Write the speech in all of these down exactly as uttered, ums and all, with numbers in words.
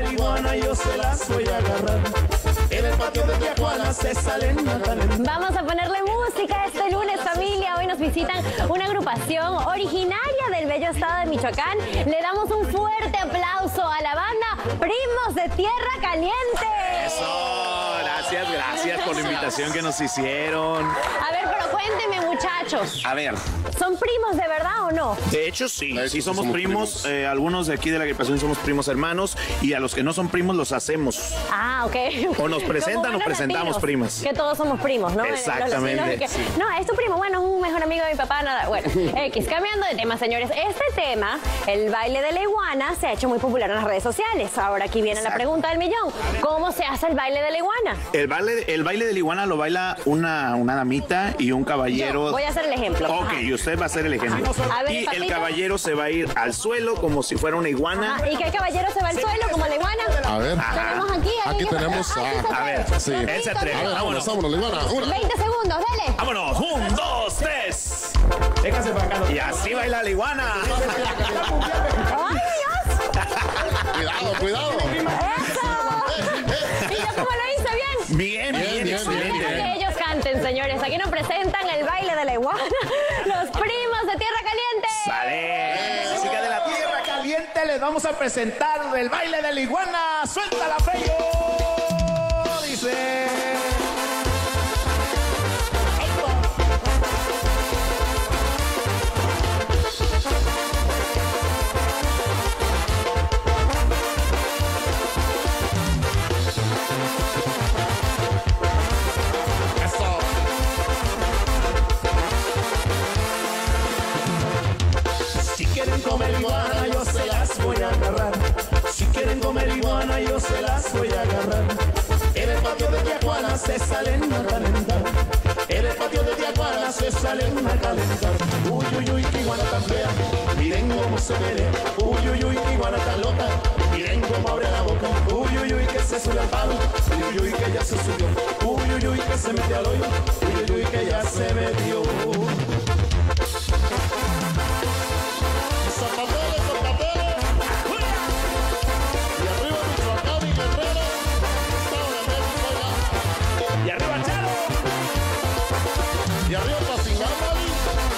marihuana yo se las voy a agarrar. En el patio de Tijuana se salen a calentar. Vamos a ponerle música este lunes, familia. Hoy nos visitan una agrupación originaria del bello estado de Michoacán. Le damos un fuerte aplauso a la banda Primos de Tierra Caliente. Eso, gracias, gracias por la invitación que nos hicieron. A ver, pero cuénteme, muchachos. A ver. ¿Son primos de verdad o no? De hecho, sí, De hecho, sí somos, somos primos. primos. Eh, algunos de aquí de la agrupación somos primos hermanos y a los que no son primos los hacemos. Ah, ok. O nos presentan Como o buenos presentamos latinos, primas. Que todos somos primos, ¿no? Exactamente, Los latinos, que, sí. No, es tu primo, bueno, es un mejor amigo de mi papá, nada. Bueno, X, cambiando de tema, señores. Este tema, el baile de la iguana, se ha hecho muy popular en las redes sociales. Ahora aquí viene Exacto. la pregunta del millón. ¿Cómo se hace el baile de la iguana? El baile, el baile de la iguana lo baila una, una damita y un caballero. Yo voy a hacer el ejemplo. Ok, Ajá. y usted va a hacer el ejemplo. A ver, y el papito. caballero se va a ir al suelo como si fuera una iguana. Ajá, ¿y qué caballero se va al suelo como la iguana? A ver. Tenemos aquí. Aquí ahí, tenemos ah, sí se a- A ver, puede. sí. él se atreve. A ver, vámonos, Vámonos. vámonos, la iguana. Una. veinte segundos, dale. Vámonos, un, dos, tres. Déjase para acá. Y así baila la iguana. ¡Ay, Dios! Cuidado, cuidado. ¡Eso! ¿Y yo cómo lo hice? ¿Bien? Bien, bien, bien, excelente. bien, Que ellos canten, señores. Aquí nos presentan el baile de la iguana. Los primos de Tierra Caliente. Sale. Música de la tierra. Tierra Caliente les vamos a presentar el baile de la iguana. ¡Suéltala, Feyo! Dice... Eso. Si quieren comer iguana, yo se las voy a agarrar. Si quieren comer iguana, yo se las voy a agarrar. En el patio de Tijuana se salen a calentar. En el patio de Tijuana se salen a calentar. Uy, uy, uy, qué iguana tan fea. Miren cómo se menea. Uy, uy, uy, qué iguana tan loca. Miren cómo abre la boca. Uy, uy, uy, que se sube al palo. Uy, uy, uy, que ya se subió. Uy, uy, uy, que se mete al hoyo. Uy, uy, uy, que ya se metió. Zapatero, zapatero. Y arriba Michoacán y Guerrero. Estado de México ya. Y arriba, Charo. Y arriba Pacingámali.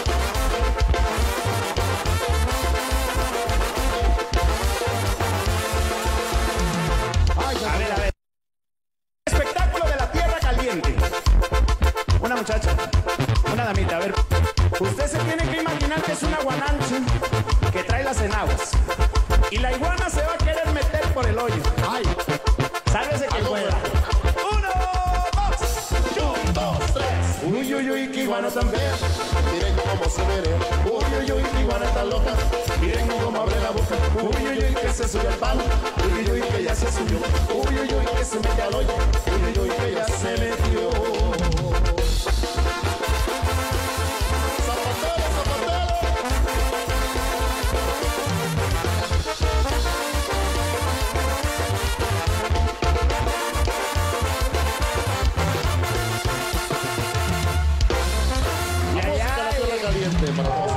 A ver, a ver. Espectáculo de la Tierra Caliente. Una muchacha, una damita, a ver. Usted se tiene que imaginar que es una guanancha que trae las enaguas. Y la iguana se va a querer meter por el hoyo. Ay. Sálvese que pueda. Uno, dos, un, dos, tres. Uy, uy, uy, qué iguana tan fea. Miren cómo se menea. Uy, uy, uy, qué iguana tan loca. Miren cómo abre la boca. Uy, uy, uy, que se sube al palo. Uy, uy, uy, que ya se subió. Uy, uy, uy, que se mete al hoyo. Uy, uy, uy, que ya se metió. Zapatero, zapatero. Ya, Música de ya, la Tierra Caliente para todos.